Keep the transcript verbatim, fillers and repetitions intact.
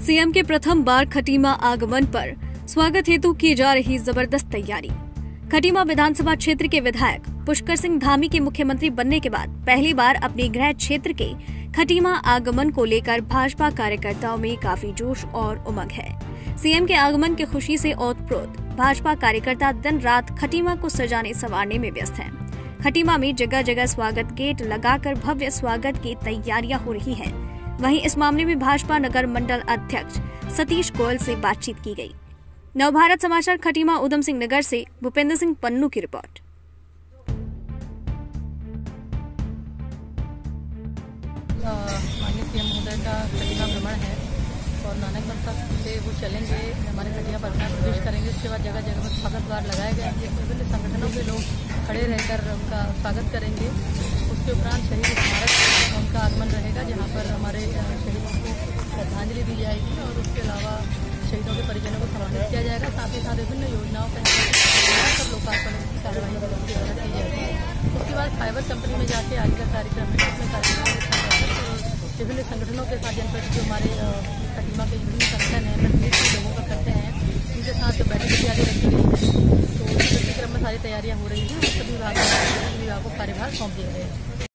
CM के प्रथम बार खटीमा आगमन पर स्वागत हेतु की जा रही जबरदस्त तैयारी। खटीमा विधानसभा क्षेत्र के विधायक पुष्कर सिंह धामी के मुख्यमंत्री बनने के बाद पहली बार अपने गृह क्षेत्र के खटीमा आगमन को लेकर भाजपा कार्यकर्ताओं में काफी जोश और उमंग है। सीएम के आगमन की खुशी से ओतप्रोत भाजपा कार्यकर्ता दिन रात खटीमा को सजाने संवारने में व्यस्त हैं। खटीमा में जगह जगह स्वागत गेट लगाकर भव्य स्वागत की तैयारियां हो रही हैं। वहीं इस मामले में भाजपा नगर मंडल अध्यक्ष सतीश गोयल से बातचीत की गई। नवभारत समाचार खटीमा उधम सिंह नगर से भूपेंद्र सिंह पन्नू की रिपोर्ट। माननीय सीएम महोदय का खटीमा भ्रमण है और नानक मंच से वो चलेंगे, हमारे खटीमा परिसर में प्रवेश करेंगे। उसके बाद जगह जगह में स्वागत द्वार लगाए गए हैं, विभिन्न संगठनों के लोग खड़े रहकर उनका स्वागत करेंगे। उसके उपरांत शहीद स्मारक उनका आगमन रहेगा, जहाँ पर हमारे शहीदों को श्रद्धांजलि दी जाएगी और उसके अलावा शहीदों के परिजनों को सम्मानित किया जाएगा। साथ ही साथ विभिन्न योजनाओं पर सब लोकार्पण की कार्रवाई की जाएगी। उसके बाद फाइबर कंपनी में जाके आगे का कार्यक्रम है, उसमें कार्यक्रम विभिन्न संगठनों के साथ जनपद जो हमारे खटीमा के विभिन्न संगठन हैं, प्रतिनिधि लोगों का करते हैं, उनके साथ बैठक की तैयारी रखी गई है। तो इस क्रम में सारी तैयारियां हो रही हैं और सभी विभागों को कार्यभार सौंप दिया गया है।